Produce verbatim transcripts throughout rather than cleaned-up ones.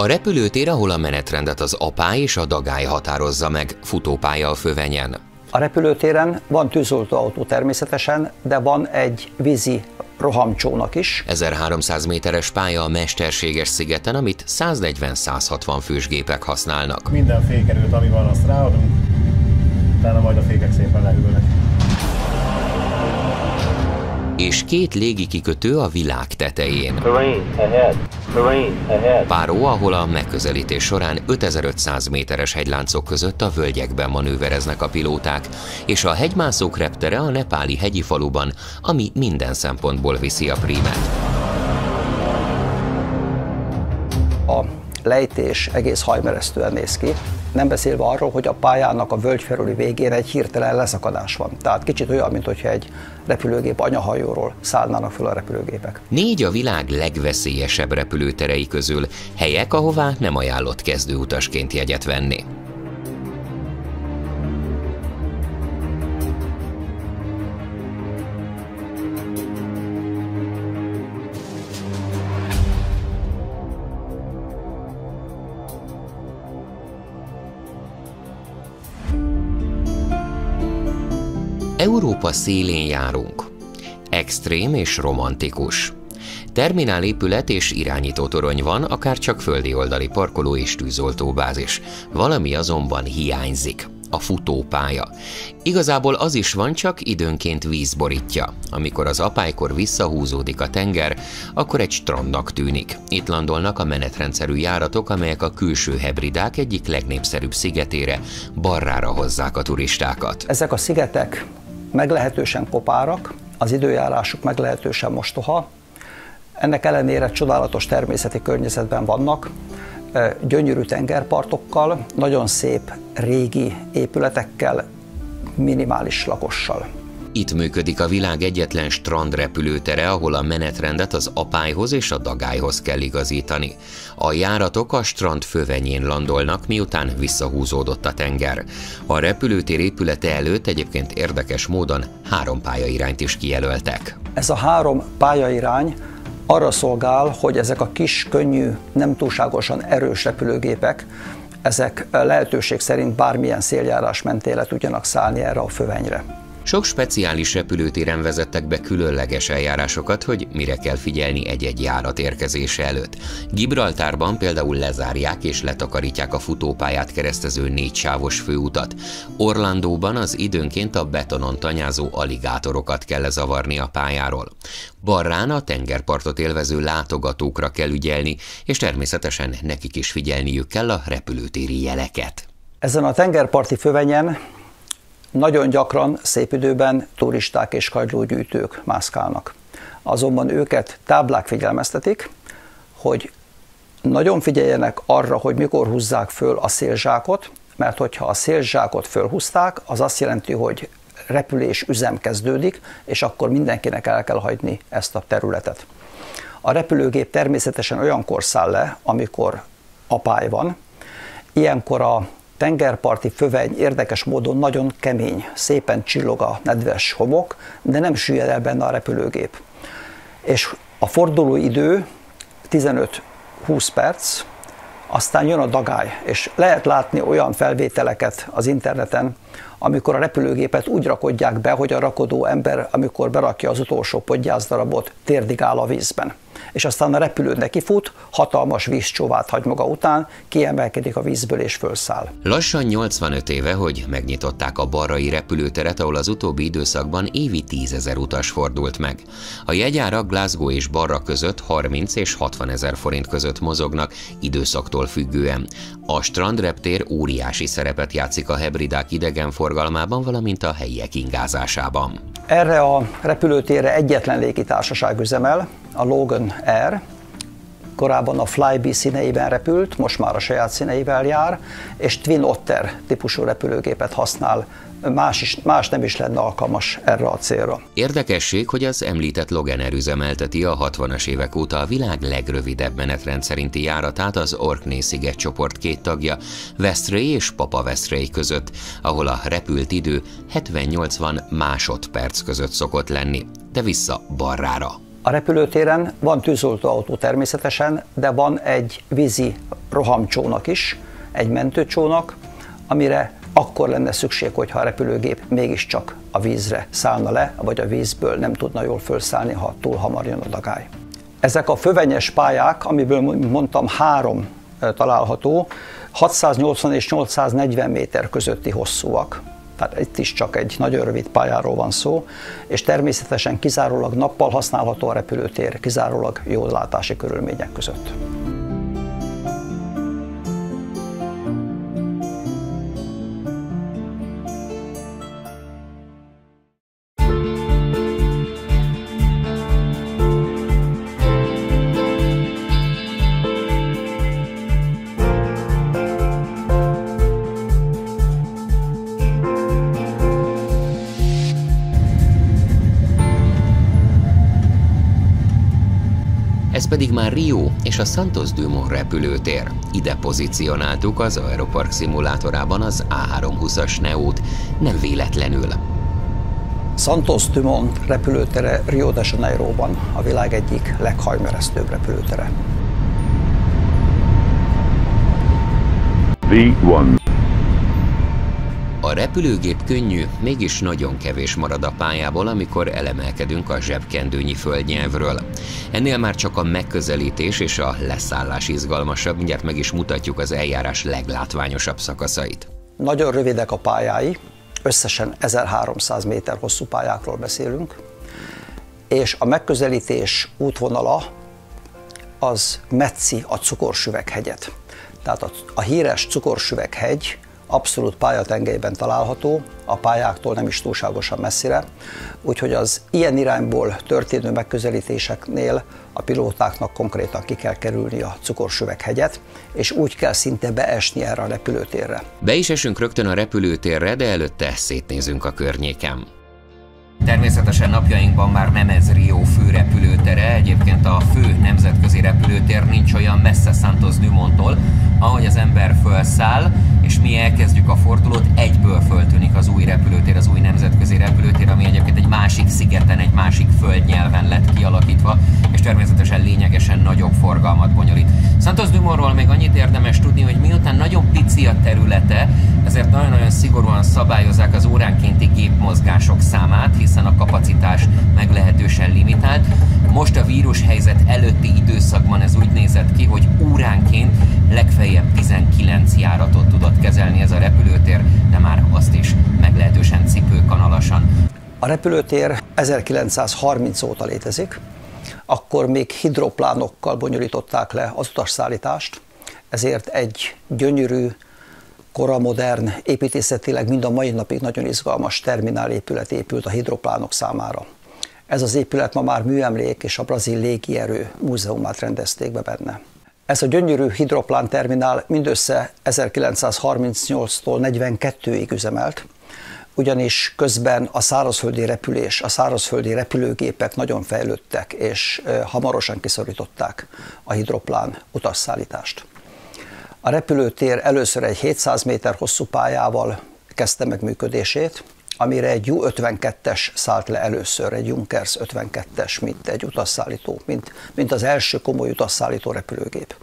A repülőtér, ahol a menetrendet az Apály és a Dagály határozza meg, futópálya a Fövenyen. A repülőtéren van tűzoltóautó természetesen, de van egy vízi rohamcsónak is. ezerháromszáz méteres pálya a mesterséges szigeten, amit száznegyven-százhatvan fős gépek használnak. Minden fékerőt, ami van, azt ráadunk, utána majd a fékek szépen lehűlnek. És két légikikötő a világ tetején. Páró, ahol a megközelítés során ötezer-ötszáz méteres hegyláncok között a völgyekben manővereznek a pilóták, és a hegymászók reptere a nepáli hegyi faluban, ami minden szempontból viszi a prímet. A lejtés egész hajmeresztően néz ki, nem beszélve arról, hogy a pályának a völgy felüli végén egy hirtelen leszakadás van. Tehát kicsit olyan, mintha egy repülőgép anyahajóról szállnának fel a repülőgépek. Négy a világ legveszélyesebb repülőterei közül, helyek, ahová nem ajánlott kezdőutasként jegyet venni. Európa szélén járunk. Extrém és romantikus. Terminálépület és irányítótorony van, akár csak földi oldali parkoló és tűzoltóbázis. Valami azonban hiányzik. A futópálya. Igazából az is van, csak időnként víz borítja. Amikor az Apálykor visszahúzódik a tenger, akkor egy strandnak tűnik. Itt landolnak a menetrendszerű járatok, amelyek a külső hebridák egyik legnépszerűbb szigetére, Barrára hozzák a turistákat. Ezek a szigetek meglehetősen kopárak, az időjárásuk meglehetősen mostoha, ennek ellenére csodálatos természeti környezetben vannak, gyönyörű tengerpartokkal, nagyon szép régi épületekkel, minimális lakossal. Itt működik a világ egyetlen strandrepülőtere, ahol a menetrendet az Apályhoz és a Dagályhoz kell igazítani. A járatok a strand fövenyén landolnak, miután visszahúzódott a tenger. A repülőtér épülete előtt egyébként érdekes módon három pályairányt is kijelöltek. Ez a három pályairány arra szolgál, hogy ezek a kis, könnyű, nem túlságosan erős repülőgépek, ezek lehetőség szerint bármilyen széljárás mentén le tudjanak szállni erre a fövenyre. Sok speciális repülőtéren vezettek be különleges eljárásokat, hogy mire kell figyelni egy-egy járat érkezése előtt. Gibraltárban például lezárják és letakarítják a futópályát keresztező négysávos főutat. Orlandóban az időnként a betonon tanyázó aligátorokat kell lezavarni a pályáról. Barrán a tengerpartot élvező látogatókra kell ügyelni, és természetesen nekik is figyelniük kell a repülőtéri jeleket. Ezen a tengerparti fövenyen nagyon gyakran szép időben turisták és kagylógyűjtők mászkálnak. Azonban őket táblák figyelmeztetik, hogy nagyon figyeljenek arra, hogy mikor húzzák föl a szélzsákot, mert hogyha a szélzsákot fölhúzták, az azt jelenti, hogy repülés üzem kezdődik, és akkor mindenkinek el kell hagyni ezt a területet. A repülőgép természetesen olyankor száll le, amikor Apály van. Ilyenkor a tengerparti föveny érdekes módon nagyon kemény, szépen csillog a nedves homok, de nem süllyed el benne a repülőgép. És a fordulóidő tizenöt-húsz perc, aztán jön a Dagály, és lehet látni olyan felvételeket az interneten, amikor a repülőgépet úgy rakodják be, hogy a rakodó ember, amikor berakja az utolsó podgyászdarabot, térdig áll a vízben. És aztán a repülő nekifut, hatalmas vízcsóvát hagy maga után, kiemelkedik a vízből és fölszáll. Lassan nyolcvanöt éve, hogy megnyitották a barrai repülőteret, ahol az utóbbi időszakban évi tízezer utas fordult meg. A jegyárak Glasgow és Barra között harminc és hatvanezer forint között mozognak, időszaktól függően. A strandreptér óriási szerepet játszik a hebridák idegenforgalmában, valamint a helyiek ingázásában. Erre a repülőtérre egyetlen légitársaság üzemel, a Logan Air. Korábban a Flybe színeiben repült, most már a saját színeivel jár, és Twin Otter típusú repülőgépet használ, más, is, más nem is lenne alkalmas erre a célra. Érdekesség, hogy az említett Logan Air üzemelteti a hatvanas évek óta a világ legrövidebb menetrend szerinti járatát az Orkney-sziget csoport két tagja, Westray és Papa Westray között, ahol a repült idő hetven-nyolcvan másodperc között szokott lenni, de vissza Barrára. A repülőtéren van tűzoltóautó természetesen, de van egy vízi rohamcsónak is, egy mentőcsónak, amire akkor lenne szükség, hogyha a repülőgép mégiscsak a vízre szállna le, vagy a vízből nem tudna jól felszállni, ha túl hamar jön a dagály. Ezek a fövenyes pályák, amiből mondtam három található, hatszáznyolcvan és nyolcszáznegyven méter közötti hosszúak. Tehát itt is csak egy nagyon rövid pályáról van szó, és természetesen kizárólag nappal használható a repülőtér, kizárólag jó látási körülmények között. Ez pedig már Rio és a Santos Dumont repülőtér. Ide pozícionáltuk az Aeropark szimulátorában az á háromszázhúszas Neót, nem véletlenül. Santos Dumont repülőtere Rio de Janeiroban, a világ egyik leghajmeresztőbb repülőtere. vé egy. A repülőgép könnyű, mégis nagyon kevés marad a pályából, amikor elemelkedünk a zsebkendőnyi földnyelvről. Ennél már csak a megközelítés és a leszállás izgalmasabb, mindjárt meg is mutatjuk az eljárás leglátványosabb szakaszait. Nagyon rövidek a pályái, összesen ezerháromszáz méter hosszú pályákról beszélünk, és a megközelítés útvonala az metszi a Cukorsüveghegyet. Tehát a, a híres Cukorsüveghegy abszolút pályatengelyben található, a pályáktól nem is túlságosan messzire, úgyhogy az ilyen irányból történő megközelítéseknél a pilótáknak konkrétan ki kell kerülni a Cukorsüveghegyet, és úgy kell szinte beesni erre a repülőtérre. Be is esünk rögtön a repülőtérre, de előtte szétnézünk a környéken. Természetesen napjainkban már nem ez Rio fő repülőtere, egyébként a fő nemzetközi repülőtér nincs olyan messze Santos Dumonttól, ahogy az ember felszáll, és mi elkezdjük a fordulót, egyből föltűnik az új repülőtér, az új nemzetközi repülőtér, ami egyébként egy másik szigeten, egy másik földnyelven lett kialakítva, és természetesen lényegesen nagyobb forgalmat bonyolít. Santos Dumontról még annyit érdemes tudni, hogy miután nagyon pici a területe, ezért nagyon-nagyon szigorúan szabályozzák az óránkénti gépmozgások számát, hiszen a kapacitás meglehetősen limitált. Most a vírushelyzet előtti időszakban ez úgy nézett ki, hogy óránként legfeljebb tizenkilenc járatot tudott kezelni ez a repülőtér, de már azt is meglehetősen cipőkanalasan. A repülőtér ezerkilencszázharminc óta létezik, akkor még hidroplánokkal bonyolították le az utasszállítást, ezért egy gyönyörű, koramodern, építészetileg mind a mai napig nagyon izgalmas terminálépület épült a hidroplánok számára. Ez az épület ma már műemlék, és a Brazil Légierő Múzeumát rendezték be benne. Ez a gyönyörű hidroplán terminál mindössze ezerkilencszázharmincnyolctól negyvenkettőig üzemelt, ugyanis közben a szárazföldi repülés, a szárazföldi repülőgépek nagyon fejlődtek, és hamarosan kiszorították a hidroplán utasszállítást. A repülőtér először egy hétszáz méter hosszú pályával kezdte meg működését, amire egy U ötvenkettes szállt le először, egy Junkers ötvenkettes, mint egy utasszállító, mint, mint az első komoly utasszállító repülőgép.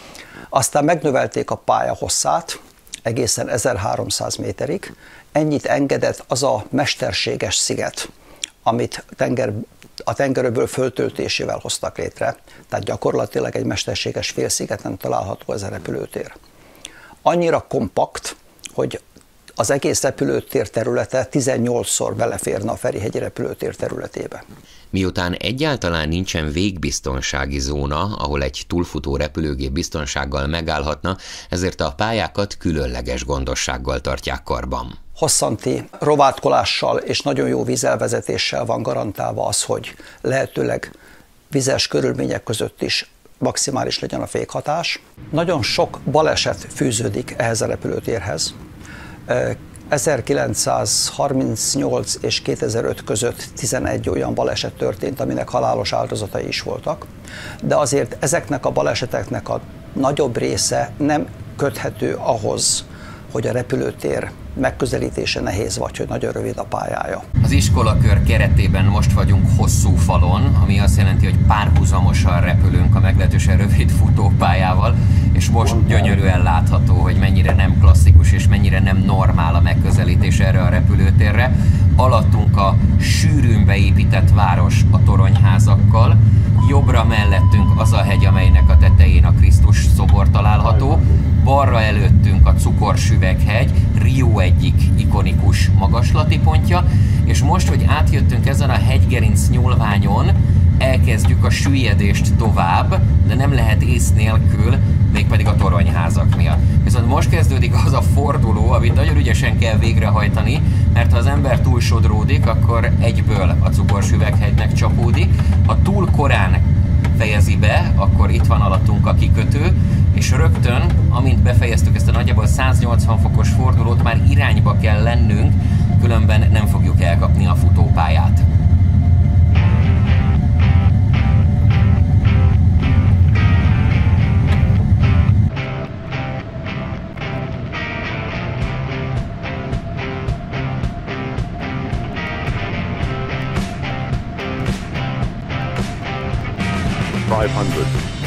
Aztán megnövelték a pálya hosszát egészen ezerháromszáz méterig, ennyit engedett az a mesterséges sziget, amit tenger, a tengerőből föltöltésével hoztak létre, tehát gyakorlatilag egy mesterséges félszigeten található ez a repülőtér. Annyira kompakt, hogy az egész repülőtér területe tizennyolcszor beleférne a Ferihegyi repülőtér területébe. Miután egyáltalán nincsen végbiztonsági zóna, ahol egy túlfutó repülőgép biztonsággal megállhatna, ezért a pályákat különleges gondossággal tartják karban. Hosszanti rovátkolással és nagyon jó vízelvezetéssel van garantálva az, hogy lehetőleg vizes körülmények között is maximális legyen a fékhatás. Nagyon sok baleset fűződik ehhez a repülőtérhez. ezerkilencszázharmincnyolc és kétezer-öt között tizenegy olyan baleset történt, aminek halálos áldozatai is voltak, de azért ezeknek a baleseteknek a nagyobb része nem köthető ahhoz, hogy a repülőtér megközelítése nehéz, vagy hogy nagyon rövid a pályája. Az iskolakör keretében most vagyunk hosszú falon, ami azt jelenti, hogy párhuzamosan repülünk a meglehetősen rövid futópályával, és most gyönyörűen látható, hogy mennyire nem klasszikus és mennyire nem normál a megközelítés erre a repülőtérre. Alattunk a sűrűn beépített város a toronyházakkal, jobbra mellettünk az a hegy, amelynek a tetején a Krisztus szobor található, balra előttünk a Cukorsüveghegy, Rio egyik ikonikus magaslati pontja, és most, hogy átjöttünk ezen a hegygerinc nyúlványon, elkezdjük a süllyedést tovább, de nem lehet ész nélkül, mégpedig a toronyházak miatt. Viszont most kezdődik az a forduló, amit nagyon ügyesen kell végrehajtani, mert ha az ember túl sodródik, akkor egyből a Cukorsüveghegynek csapódik. Ha túl korán fejezi be, akkor itt van alattunk a kikötő, és rögtön, amint befejeztük ezt a nagyjából száznyolcvan fokos fordulót, már irányba kell lennünk, különben nem fogjuk elkapni a futópályát. five hundred.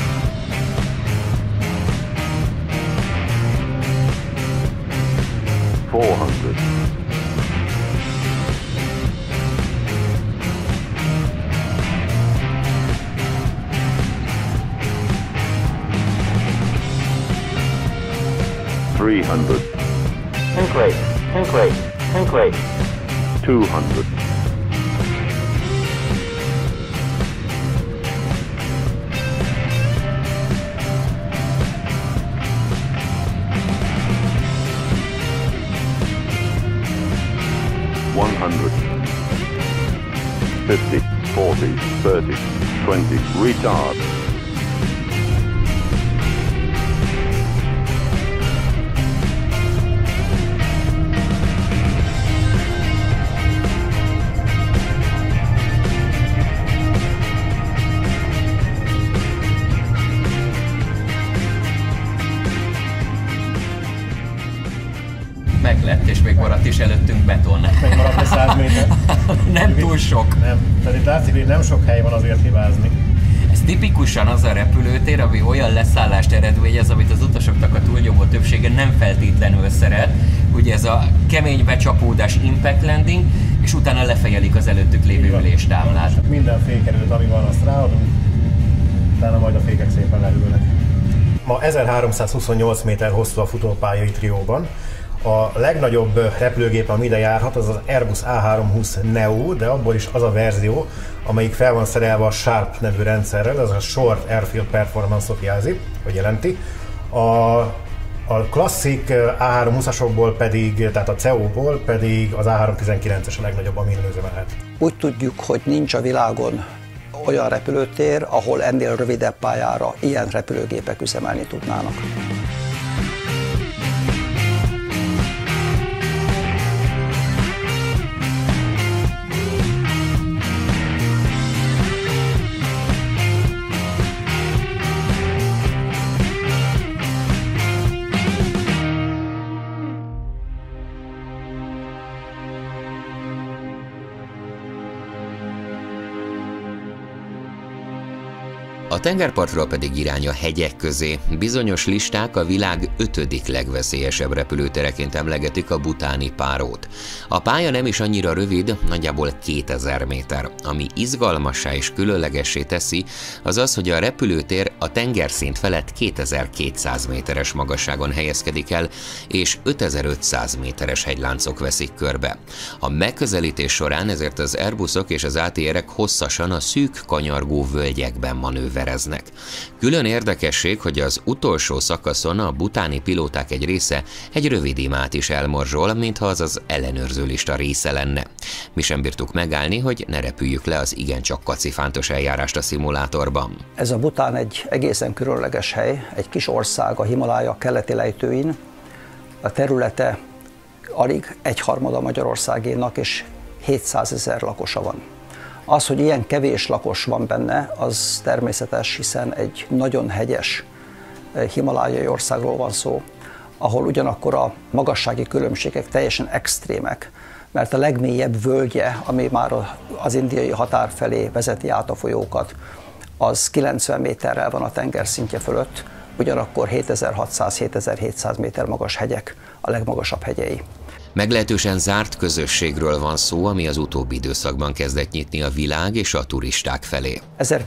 four hundred. three hundred. Think rate, think rate, think rate. two hundred. one hundred. fifty, forty, thirty, twenty, retard. Meglett, és még maradt is előttünk beton. Még maradt egy száz méter. Nem túl sok. Nem, tehát itt látszik, hogy nem sok hely van azért hibázni. Ez tipikusan az a repülőtér, ami olyan leszállást eredményez, amit az utasoknak a túlnyomó többsége nem feltétlenül szeret. Ugye ez a kemény becsapódás, impact landing, és utána lefejelik az előttük lévő üléstámlát. Minden fékerőt, ami van, azt ráadunk, utána majd a fékek szépen leülnek. Ma ezerháromszázhuszonnyolc méter hosszú a futópálya itt Rióban. A legnagyobb repülőgép, ami ide járhat, az az Airbus A háromszázhúsz Neo, de abból is az a verzió, amelyik fel van szerelve a SHARP nevű rendszerrel, ez a Short Airfield Performance-ot jelzi, vagy jelenti. A, a klasszik A háromszázhúszasokból pedig, tehát a C E O-ból pedig az A háromszáztizenkilences a legnagyobb, ami üzemelhet. Úgy tudjuk, hogy nincs a világon olyan repülőtér, ahol ennél rövidebb pályára ilyen repülőgépek üzemelni tudnának. A tengerpartról pedig irány a hegyek közé. Bizonyos listák a világ ötödik legveszélyesebb repülőtereként emlegetik a bhutáni Párót. A pálya nem is annyira rövid, nagyjából kétezer méter. Ami izgalmassá és különlegessé teszi, az az, hogy a repülőtér a tengerszint felett kétezer-kétszáz méteres magasságon helyezkedik el, és ötezer-ötszáz méteres hegyláncok veszik körbe. A megközelítés során ezért az Airbusok és az á té erek hosszasan a szűk kanyargó völgyekben manővereznek. Külön érdekesség, hogy az utolsó szakaszon a bhutáni pilóták egy része egy rövid imát is elmorzsol, mintha az az ellenőrző lista része lenne. Mi sem bírtuk megállni, hogy ne repüljük le az igencsak kacifántos eljárást a szimulátorban. Ez a Bhután egy egészen különleges hely, egy kis ország a Himalája keleti lejtőin. A területe alig egyharmada Magyarországénak, és hétszázezer lakosa van. Az, hogy ilyen kevés lakos van benne, az természetes, hiszen egy nagyon hegyes himalájai országról van szó, ahol ugyanakkor a magassági különbségek teljesen extrémek, mert a legmélyebb völgye, ami már az indiai határ felé vezeti át a folyókat, az kilencven méterrel van a tengerszintje fölött, ugyanakkor hétezer-hatszáz-hétezer-hétszáz méter magas hegyek, a legmagasabb hegyei. Meglehetősen zárt közösségről van szó, ami az utóbbi időszakban kezdett nyitni a világ és a turisták felé.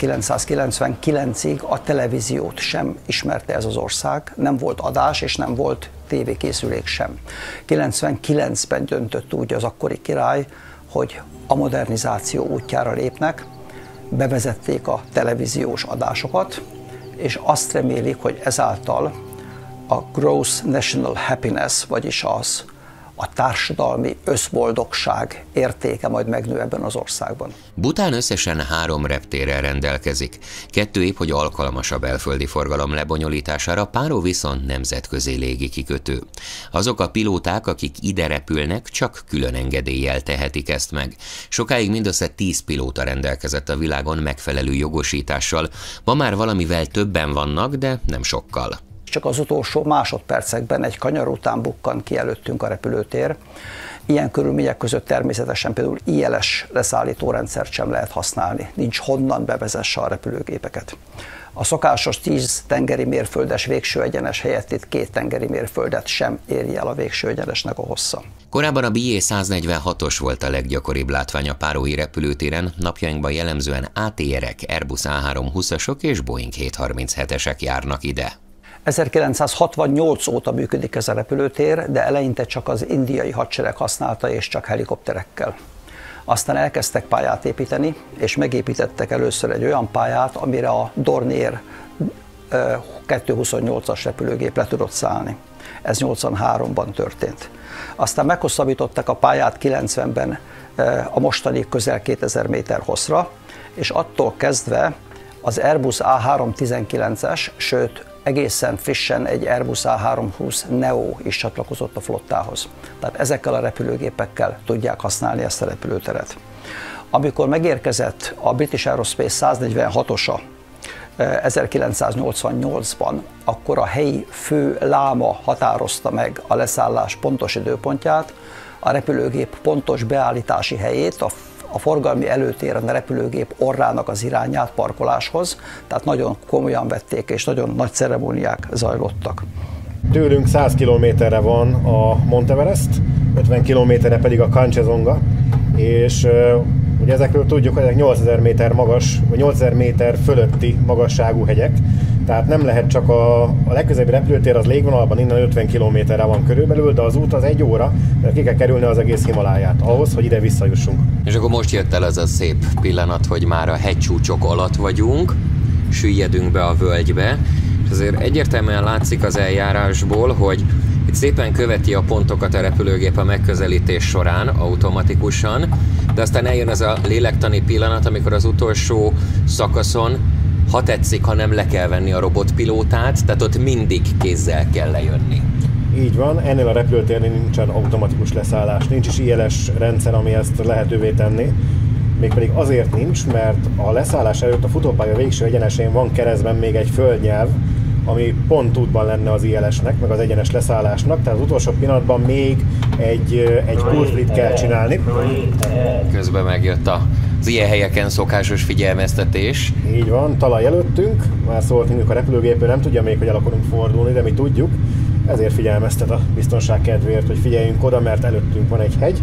ezerkilencszázkilencvenkilencig a televíziót sem ismerte ez az ország, nem volt adás és nem volt tévékészülék sem. kilencvenkilencben döntött úgy az akkori király, hogy a modernizáció útjára lépnek, bevezették a televíziós adásokat, és azt remélik, hogy ezáltal a gross national happiness, vagyis az a társadalmi összboldogság értéke majd megnő ebben az országban. Bhután összesen három reptérrel rendelkezik. Kettő épp, hogy alkalmas a belföldi forgalom lebonyolítására, Paro viszont nemzetközi légikikötő. Azok a pilóták, akik ide repülnek, csak külön engedéllyel tehetik ezt meg. Sokáig mindössze tíz pilóta rendelkezett a világon megfelelő jogosítással, ma már valamivel többen vannak, de nem sokkal. Csak az utolsó másodpercekben egy kanyar után bukkan ki előttünk a repülőtér. Ilyen körülmények között természetesen például i el es leszállítórendszert sem lehet használni. Nincs honnan bevezesse a repülőgépeket. A szokásos tíz tengeri mérföldes végső egyenes helyett itt két tengeri mérföldet sem éri el a végső egyenesnek a hossza. Korábban a B A száznegyvenhatos volt a leggyakoribb látvány a párói repülőtéren, napjainkban jellemzően á té er-ek, Airbus á háromszázhúszasok és Boeing hétszázharminchetesek járnak ide. ezerkilencszázhatvannyolc óta működik ez a repülőtér, de eleinte csak az indiai hadsereg használta, és csak helikopterekkel. Aztán elkezdtek pályát építeni, és megépítettek először egy olyan pályát, amire a Dornier kétszázhuszonnyolcas repülőgép le tudott szállni. Ez nyolcvanháromban történt. Aztán meghosszabbították a pályát kilencvenben a mostani közel kétezer méter hosszra, és attól kezdve az Airbus á háromszáztizenkilences, sőt egészen frissen egy Airbus á háromszázhúsz Neo is csatlakozott a flottához. Tehát ezekkel a repülőgépekkel tudják használni ezt a repülőteret. Amikor megérkezett a British Aerospace száznegyvenhatosa ezerkilencszáznyolcvannyolcban, akkor a helyi fő láma határozta meg a leszállás pontos időpontját, a repülőgép pontos beállítási helyét, a a forgalmi előtéren a repülőgép orrának az irányát parkoláshoz, tehát nagyon komolyan vették, és nagyon nagy ceremóniák zajlottak. Tőlünk száz kilométerre van a Monteverest, ötven kilométerre pedig a Kanchenjunga, és uh, ugye ezekről tudjuk, hogy ezek nyolcezer méter magas, vagy nyolcezer méter fölötti magasságú hegyek, tehát nem lehet csak a, a legközelebbi repülőtér az légvonalban innen ötven kilométerre van körülbelül, de az út az egy óra, mert ki kell kerülni az egész Himaláját ahhoz, hogy ide visszajussunk. És akkor most jött el ez a szép pillanat, hogy már a hegycsúcsok alatt vagyunk, süllyedünk be a völgybe, és azért egyértelműen látszik az eljárásból, hogy itt szépen követi a pontokat a repülőgép a megközelítés során automatikusan, de aztán eljön ez a lélektani pillanat, amikor az utolsó szakaszon, ha tetszik, ha nem, le kell venni a robotpilótát, tehát ott mindig kézzel kell lejönni. Így van, ennél a repülőtérnél nincsen automatikus leszállás, nincs is i el es rendszer, ami ezt lehetővé tenni. Mégpedig azért nincs, mert a leszállás előtt a futópálya végső egyenesén van keresztben még egy földnyelv, ami pont útban lenne az i el esnek, meg az egyenes leszállásnak, tehát az utolsó pillanatban még egy, egy kultflit kell csinálni. Közben megjött a az ilyen helyeken szokásos figyelmeztetés. Így van, talaj előttünk, már szólt nekünk a repülőgépő, nem tudja még, hogy el akarunk fordulni, de mi tudjuk, ezért figyelmeztet a biztonság kedvéért, hogy figyeljünk oda, mert előttünk van egy hegy.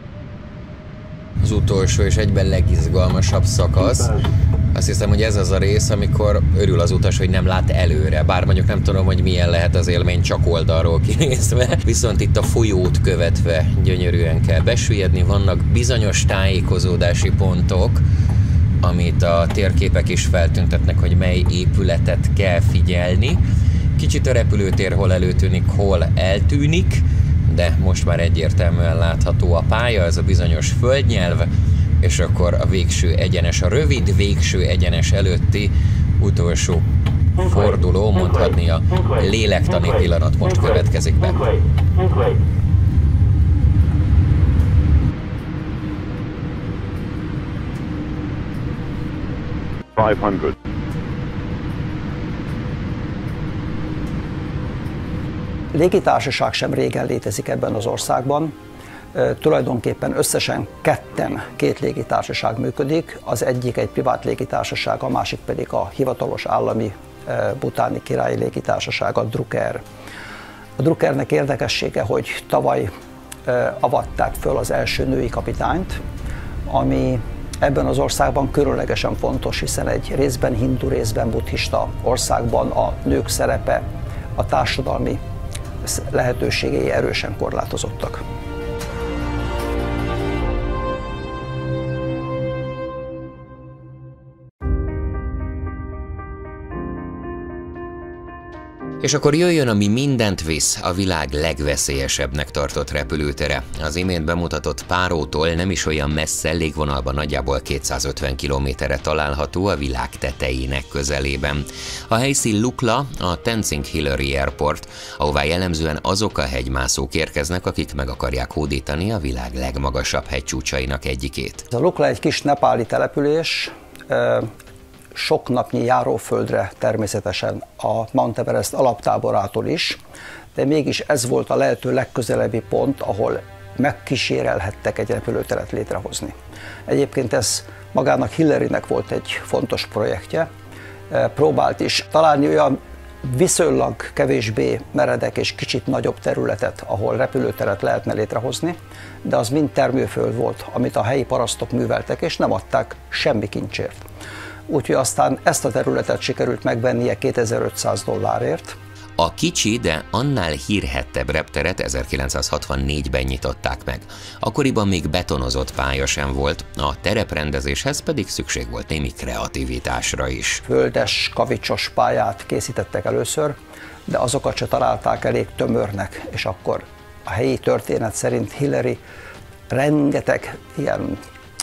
Az utolsó és egyben legizgalmasabb szakasz. Azt hiszem, hogy ez az a rész, amikor örül az utas, hogy nem lát előre. Bár mondjuk nem tudom, hogy milyen lehet az élmény csak oldalról kinézve. Viszont itt a folyót követve gyönyörűen kell besüllyedni. Vannak bizonyos tájékozódási pontok, amit a térképek is feltüntetnek, hogy mely épületet kell figyelni. Kicsit a repülőtér hol előtűnik, hol eltűnik, de most már egyértelműen látható a pálya, ez a bizonyos földnyelv, és akkor a végső egyenes, a rövid végső egyenes előtti utolsó forduló, mondhatni a lélektani pillanat most következik be. five hundred. légitársaság sem régen létezik ebben az országban. Tulajdonképpen összesen ketten, két légitársaság működik, az egyik egy privát légitársaság, a másik pedig a hivatalos állami butáni királyi légitársaság, a Druk Air. A Druk Airnek érdekessége, hogy tavaly avatták föl az első női kapitányt, ami ebben az országban különlegesen fontos, hiszen egy részben hindu, részben buddhista országban a nők szerepe, a társadalmi lehetőségei erősen korlátozottak. És akkor jöjjön, ami mindent visz, a világ legveszélyesebbnek tartott repülőtere. Az imént bemutatott Párótól nem is olyan messze, légvonalban nagyjából kétszázötven kilométerre található, a világ tetejének közelében. A helyszín Lukla, a Tenzing Hillary Airport, ahová jellemzően azok a hegymászók érkeznek, akik meg akarják hódítani a világ legmagasabb hegycsúcsainak egyikét. A Lukla egy kis nepáli település, sok napnyi járóföldre természetesen a Mount Everest alaptáborától is, de mégis ez volt a lehető legközelebbi pont, ahol megkísérelhettek egy repülőteret létrehozni. Egyébként ez magának Hillarynek volt egy fontos projektje, próbált is találni olyan viszonylag kevésbé meredek és kicsit nagyobb területet, ahol repülőteret lehetne létrehozni, de az mind termőföld volt, amit a helyi parasztok műveltek, és nem adták semmi kincsért. Úgyhogy aztán ezt a területet sikerült megvennie kétezer-ötszáz dollárért. A kicsi, de annál hírhettebb repteret ezerkilencszázhatvannégyben nyitották meg. Akkoriban még betonozott pálya sem volt, a tereprendezéshez pedig szükség volt némi kreativitásra is. Földes, kavicsos pályát készítettek először, de azokat se találták elég tömörnek, és akkor a helyi történet szerint Hillary rengeteg ilyen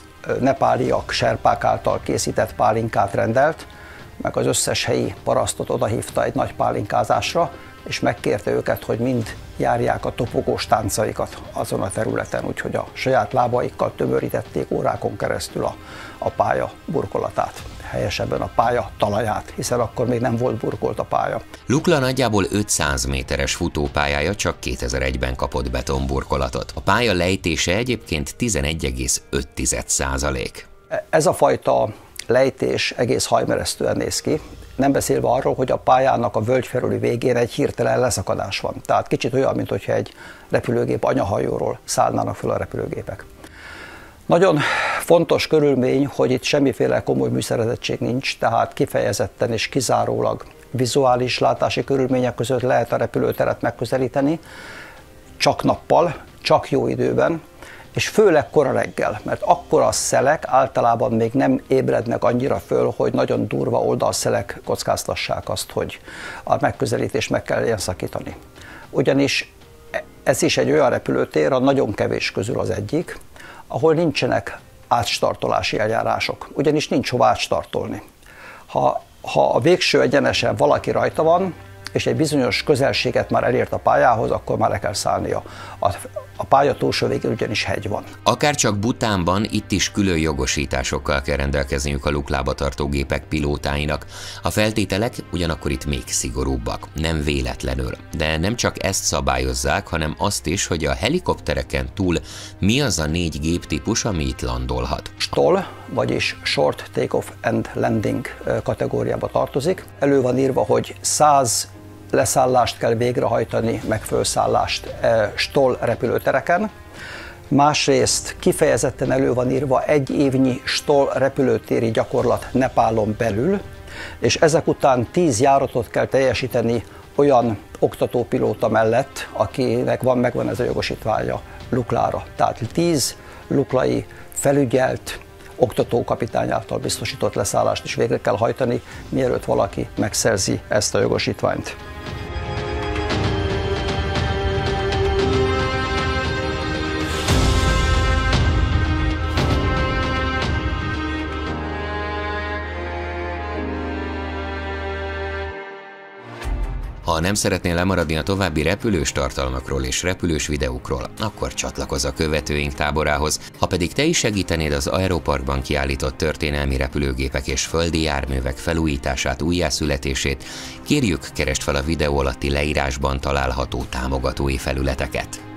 nepáliak, serpák által készített pálinkát rendelt, meg az összes helyi parasztot odahívta egy nagy pálinkázásra, és megkérte őket, hogy mind járják a topogós táncaikat azon a területen, úgyhogy a saját lábaikkal tömörítették órákon keresztül a, a pálya burkolatát, helyesebben a pálya talaját, hiszen akkor még nem volt burkolt a pálya. Lukla nagyjából ötszáz méteres futópályája csak kétezer-egyben kapott betonburkolatot. A pálya lejtése egyébként tizenegy egész öt százalék. Ez a fajta lejtés egész hajmeresztően néz ki, nem beszélve arról, hogy a pályának a völgy felüli végén egy hirtelen leszakadás van. Tehát kicsit olyan, mintha egy repülőgép anyahajóról szállnának fel a repülőgépek. Nagyon fontos körülmény, hogy itt semmiféle komoly műszerezettség nincs, tehát kifejezetten és kizárólag vizuális látási körülmények között lehet a repülőteret megközelíteni, csak nappal, csak jó időben, és főleg kora reggel, mert akkor a szelek általában még nem ébrednek annyira föl, hogy nagyon durva oldalszelek kockáztassák azt, hogy a megközelítést meg kell ilyen szakítani. Ugyanis ez is egy olyan repülőtér, a nagyon kevés közül az egyik, ahol nincsenek átstartolási eljárások, ugyanis nincs hova átstartolni. Ha, ha a végső egyenesen valaki rajta van, és egy bizonyos közelséget már elért a pályához, akkor már le kell szállnia. A, a pálya túlsó végén ugyanis hegy van. Akárcsak Bhutánban itt is külön jogosításokkal kell rendelkezniük a Luklába tartó gépek pilótáinak. A feltételek ugyanakkor itt még szigorúbbak, nem véletlenül. De nem csak ezt szabályozzák, hanem azt is, hogy a helikoptereken túl mi az a négy géptípus, ami itt landolhat. STOL, vagyis Short Takeoff and Landing kategóriába tartozik. Elő van írva, hogy száz leszállást kell végrehajtani, meg fölszállást e, STOL repülőtereken. Másrészt kifejezetten elő van írva egy évnyi STOL repülőtéri gyakorlat Nepálon belül, és ezek után tíz járatot kell teljesíteni olyan oktatópilóta mellett, akinek van, megvan ez a jogosítványa Luklára. Tehát tíz luklai felügyelt oktatókapitány által biztosított leszállást is végre kell hajtani, mielőtt valaki megszerzi ezt a jogosítványt. Ha nem szeretnél lemaradni a további repülős tartalmakról és repülős videókról, akkor csatlakozz a követőink táborához. Ha pedig te is segítenéd az Aeroparkban kiállított történelmi repülőgépek és földi járművek felújítását, újjászületését, kérjük, keresd fel a videó alatti leírásban található támogatói felületeket.